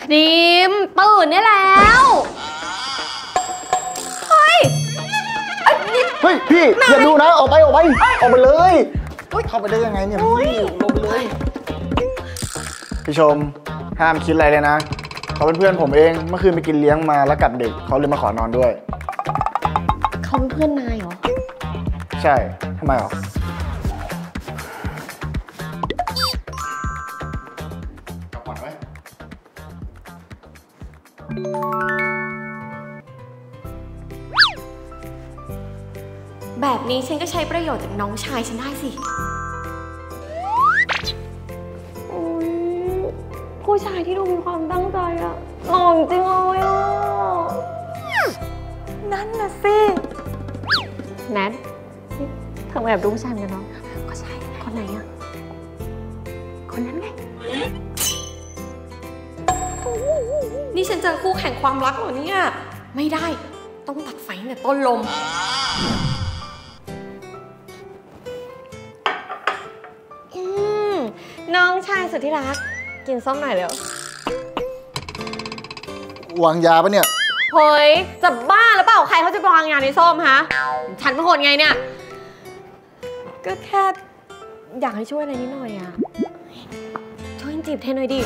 ดิมตื่นได้แล้วเฮ้ยพี่อย่าดูนะออกไปเลยเข้าไปได้ยังไงเนี่ยพี่ลงไปเลยพี่ชมห้ามคิดอะไรเลยนะเขาเป็นเพื่อนผมเองเมื่อคืนไปกินเลี้ยงมาแล้วกัดเด็กเขาเลยมาขอนอนด้วยเขาเป็นเพื่อนนายเหรอใช่ทำไมหรอแบบนี้ฉันก็ใช้ประโยชน์จากน้องชายฉันได้สิผู้ชายที่ดูมีความตั้งใจอะหล่อจริงเลยอะนั่นน่ะสิแนทเธอแอบดูผู้ชายเหมือนกันเนาะก็ใช่คนไหนอะคนนั้นไงนี่ฉันเจอคู่แข่งความรักเหรอเนี่ยไม่ได้ต้องตัดไฟตั้งแต่ต้นลมน้องชายสุดที่รักกินส้มหน่อยเร็ววางยาปะเนี่ยเฮ้ยจะบ้าหรือเปล่าใครเขาจะวางยาในส้มฮะฉันเป็นคนไงเนี่ยก็แค่อยากให้ช่วยอะไรนิดหน่อยอะช่วยจีบเทนหน่อยดิ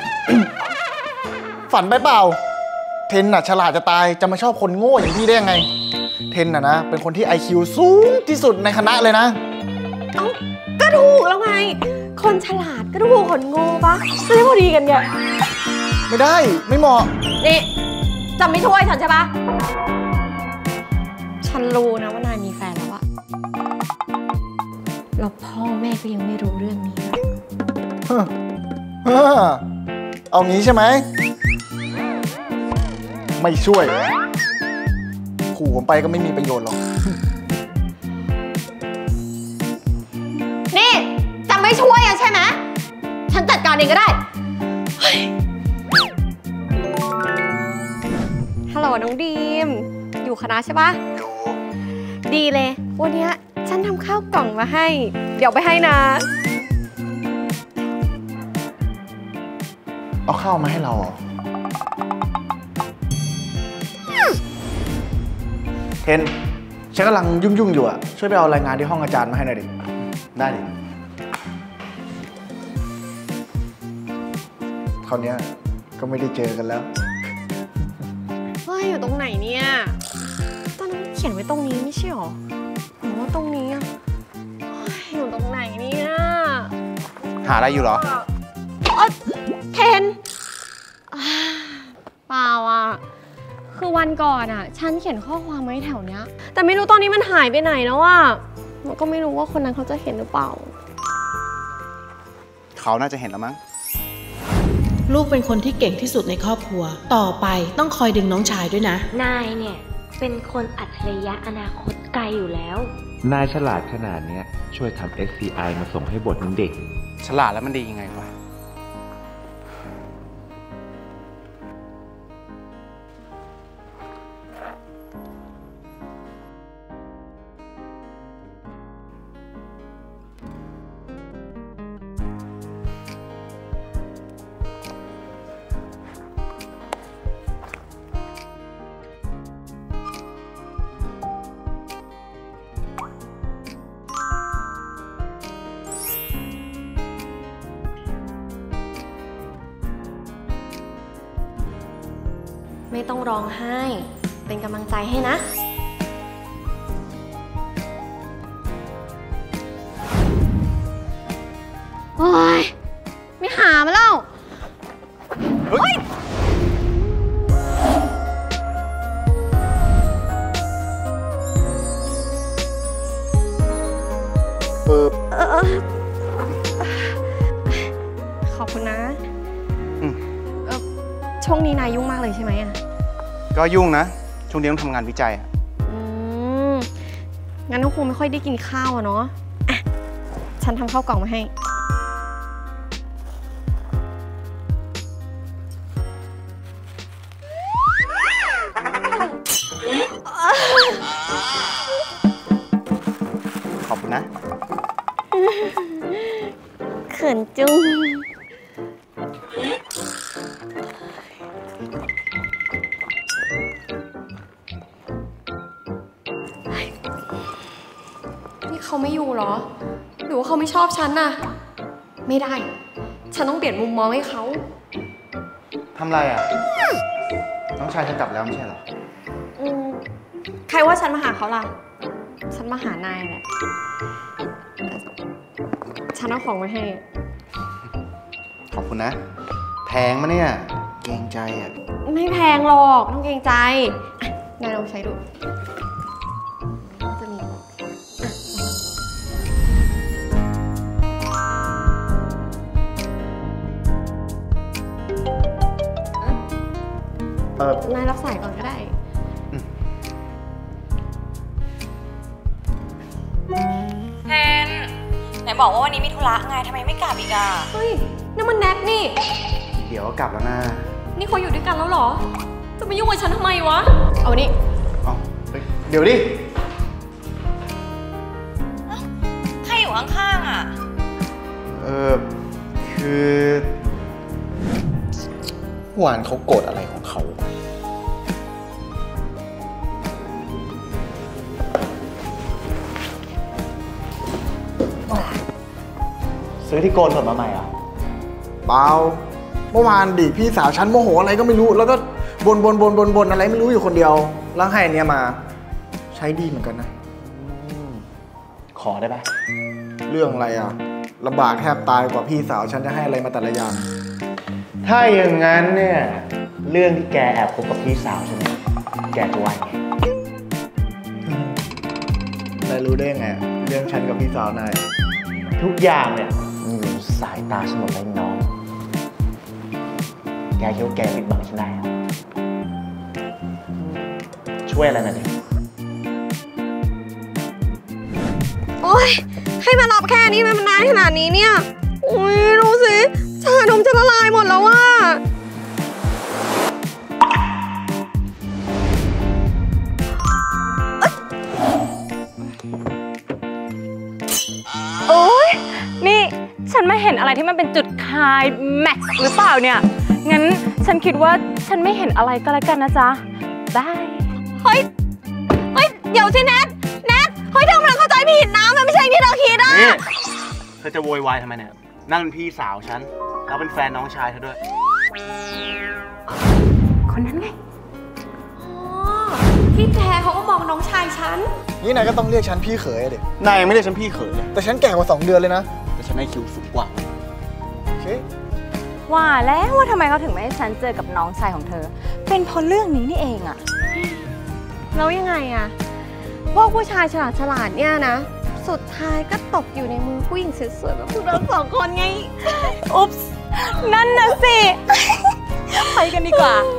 ฝันไปเปล่าเทนน่ะฉลาดจะตายจะมาชอบคนโง่อย่างพี่ได้ยังไงเทนน่ะนะเป็นคนที่ IQ สูงที่สุดในคณะเลยนะเอ้าก็ถูกแล้วไงคนฉลาดก็ถูกคนโง่ปะจะได้พอดีกันเนี่ยไม่ได้ไม่เหมาะนี่จะไม่ช่วยฉันใช่ปะฉันรู้นะว่านายมีแฟนแล้วอะแล้วพ่อแม่ก็ยังไม่รู้เรื่องนี้เอางี้ใช่ไหมไม่ช่วยขู่ผมไปก็ไม่มีประโยชน์หรอกนี่จะไม่ช่วยอะใช่ไหมฉันจัดการเองก็ได้ฮัลโหลน้องดีมอยู่คณะใช่ปะดีเลยวันนี้ฉันทำข้าวกล่องมาให้เดี๋ยวไปให้นะเอาข้าวมาให้เราเหรอเทนฉันกำลังยุ่งอยู่อ่ะช่วยไปเอารายงานที่ห้องอาจารย์มาให้หน่อยดิได้ดิคราวนี้ก็ไม่ได้เจอกันแล้วว่าอยู่ตรงไหนเนี่ยตอนนั้นเขียนไว้ตรงนี้ไม่ใช่หรอหรือว่าตรงนี้อ่ะอยู่ตรงไหนเนี่ยหาอะไรอยู่เหรอเทนเปล่าอ่ะคือวันก่อนอ่ะฉันเขียนข้อความไว้แถวเนี้ยแต่ไม่รู้ตอนนี้มันหายไปไหนแล้วอ่ะมันก็ไม่รู้ว่าคนนั้นเขาจะเห็นหรือเปล่าเขาน่าจะเห็นแล้วมั้งลูกเป็นคนที่เก่งที่สุดในครอบครัวต่อไปต้องคอยดึงน้องชายด้วยนะนายเนี่ยเป็นคนอัจฉริยะอนาคตไกลอยู่แล้วนายฉลาดขนาดนี้ช่วยทำ SCI มาส่งให้บทน้องเด็กฉลาดแล้วมันดียังไงวะไม่ต้องร้องไห้เป็นกำลังใจให้นะโอ๊ยไม่หามาแล้วเฮ้ยขอบคุณนะช่วงนี้นายยุ่งมากเลยใช่ไหมอ่ะก็ยุ่งนะช่วงนี้ต้องทำงานวิจัยอ่ะงั้นก็คงไม่ค่อยได้กินข้าวอะเนาะฉันทำข้าวกล่องมาให้ขอบคุณนะเขินจุ้งนี่เขาไม่อยู่เหรอ หรือว่าเขาไม่ชอบฉันน่ะ ไม่ได้ ฉันต้องเปลี่ยนมุมมองให้เขาทำไรอ่ะ น้องชายจะกลับแล้วไม่ใช่เหรอใครว่าฉันมาหาเขาล่ะ ฉันมาหานายแหละ ฉันเอาของมาให้ขอบคุณนะ แพงมะเนี่ย เกรงใจอ่ะไม่แพงหรอกต้องเกรงใจนายลองใช้ดูจะมีนายรับสายก่อนก็ได้แทนไหนบอกว่าวันนี้มีธุระไงทำไมไม่กลับอีกอ่ะเฮ้ยนั่นมันแน็กนี่เดี๋ยวก็กลับแล้วนะนี่เขาอยู่ด้วยกันแล้วเหรอ จะมายุ่งกับฉันทำไมวะ เอานี่เอาเฮ้ยเดี๋ยวดิใครอยู่ข้างๆอ่ะคือหวานเขาโกรธอะไรของเขาซื้อที่โกนผมมาใหม่อ่ะเปล่า เมื่อวานดิพี่สาวฉันโมโหอะไรก็ไม่รู้ แล้วก็บนอะไรไม่รู้อยู่คนเดียว แล้วให้อันเนี้ยมา ใช้ดีเหมือนกันนะขอได้ไหมเรื่องอะไรอ่ะลำบากแทบตายกว่าพี่สาวฉันจะให้อะไรมาแต่ละอย่างถ้าอย่างนั้นเนี่ย เรื่องที่แกแอบคบกับพี่สาวใช่ไหมแกจะว่าไงนายรู้ได้ยังไงอะเรื่องฉันกับพี่สาวนายทุกอย่างเนี่ยมันอยู่สายตาฉันหมดเลยน้อง แกคิดว่าแกปิดบังฉันได้เหรอช่วยอะไรหน่อยดิโอ๊ย ให้มารับแค่นี้มันนานขนาดนี้เนี่ย อุ้ยดูสิ ชานมจะละลายหมดแล้วว่ะโอ๊ย นี่ฉันไม่เห็นอะไรที่มันเป็นจุดคลายแม็กซ์หรือเปล่าเนี่ย งั้นฉันคิดว่าฉันไม่เห็นอะไรก็แล้วกันนะจ๊ะบายเฮ้ย เดี๋ยวสิแนทเฮ้ยเธอกำลังเข้าใจผิดนะ มันไม่ใช่ที่เราคิดอ่ะนี่เธอจะโวยวายทำไมเนี่ยนั่นเป็นพี่สาวฉันแล้วเป็นแฟนน้องชายเธอด้วยคนนั้นไงอ๋อ ที่แท้เขาก็มองน้องชายฉันนี่นายก็ต้องเรียกฉันพี่เขยอะดินายยังไม่ได้ฉันพี่เขยเลยแต่ฉันแก่กว่า2 เดือนเลยนะแต่ฉันให้คิวสูงกว่าโอเคว่าแล้วว่าทำไมเขาถึงไม่ให้ฉันเจอกับน้องชายของเธอ เป็นเพราะเรื่องนี้นี่เองอะแล้วยังไงอะพวกผู้ชายฉลาดเนี่ยนะ สุดท้ายก็ตกอยู่ในมือผู้หญิงสวยๆแบบพวกเรา2 คนไงอุ๊ปส์นั่นน่ะสิ ไปกันดีกว่า